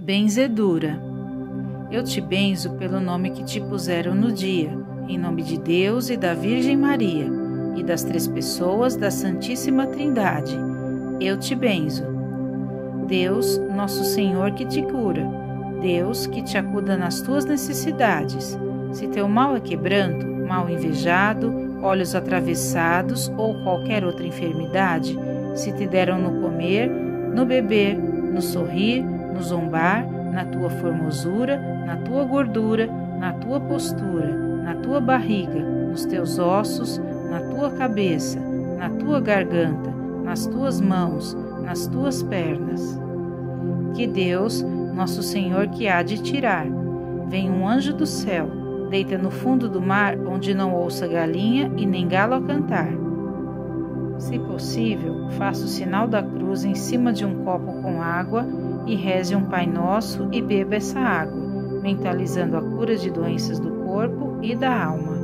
Benzedura. Eu te benzo pelo nome que te puseram no dia, em nome de Deus e da Virgem Maria, e das três pessoas da Santíssima Trindade. Eu te benzo. Deus, nosso Senhor que te cura, Deus que te acuda nas tuas necessidades. Se teu mal é quebranto, mal invejado, olhos atravessados ou qualquer outra enfermidade, se te deram no comer, no beber, no sorrir, no zombar, na tua formosura, na tua gordura, na tua postura, na tua barriga, nos teus ossos, na tua cabeça, na tua garganta, nas tuas mãos, nas tuas pernas. Que Deus, nosso Senhor, que há de tirar, vem um anjo do céu, deita no fundo do mar, onde não ouça galinha e nem galo a cantar. Se possível, faça o sinal da cruz em cima de um copo com água e reze um Pai Nosso e beba essa água, mentalizando a cura de doenças do corpo e da alma.